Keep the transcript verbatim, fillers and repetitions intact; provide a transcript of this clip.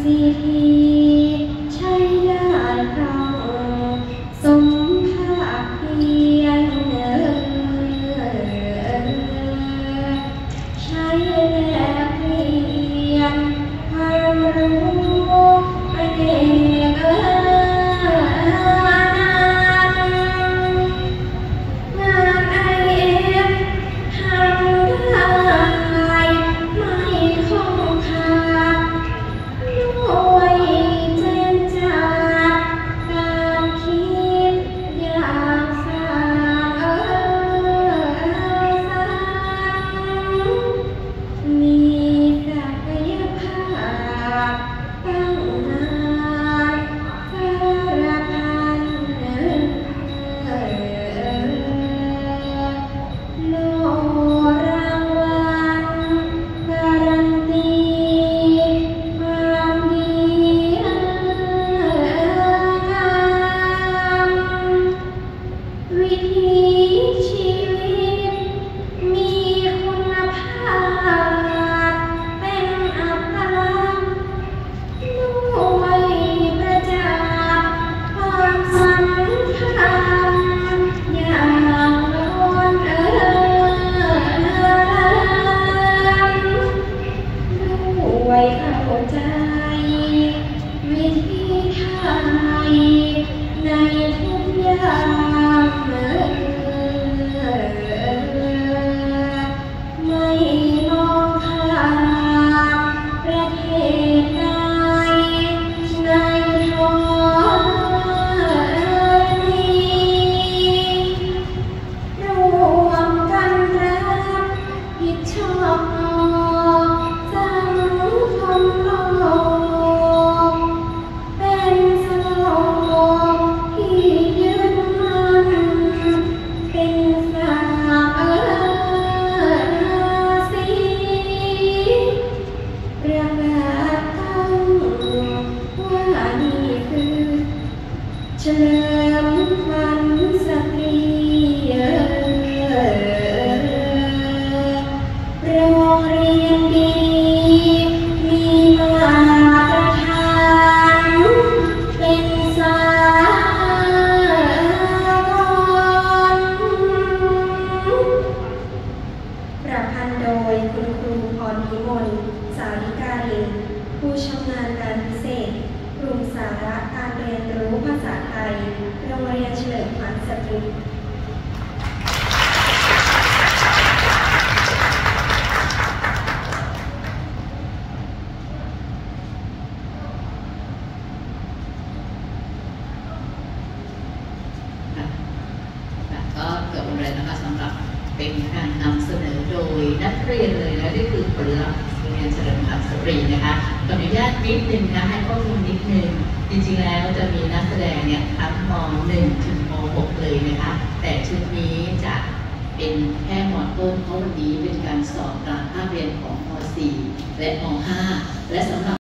สีทีใช้ได้ครองสมภาคเพียรใช้แลกเปลี่ยนความรู้ประเด็กเข้าใจวิธีไทยในทุกอย่างไม่มองข้ามประเทศใดในท้องนี้รวมกันรับผิดชอบเฉลิมขวัญสตรีโรงเรียนดีมีมาตรฐานเป็นสากลประพันธ์โดยคุณครูพรพิมลสาริกาลินผู้ชำนาญการพิเศษกลุ่มสาระการเรียนรู้ภาษาไทยโรงเรียนเฉลิมขวัญสตรีก็เกิดอะไรนะคะสำหรับเป็นการนำเสนอโดยนักเรียนเลยนะนี่คือผลลัพธ์โรงเรียนเฉลิมขวัญสตรีนะคะขออนุญาตนิดนึงนะให้ข้อมูลนิดนึงจริงๆแล้วจะมีนักแสดงเนี่ยทั้งม หนึ่ง ถึงม หก เลยนะคะแต่ชุดนี้จะเป็นแค่ม ต้นเพราะวันนี้เป็นการสอบตามภาคเรียนของม สี่ และม ห้า และสำหรับ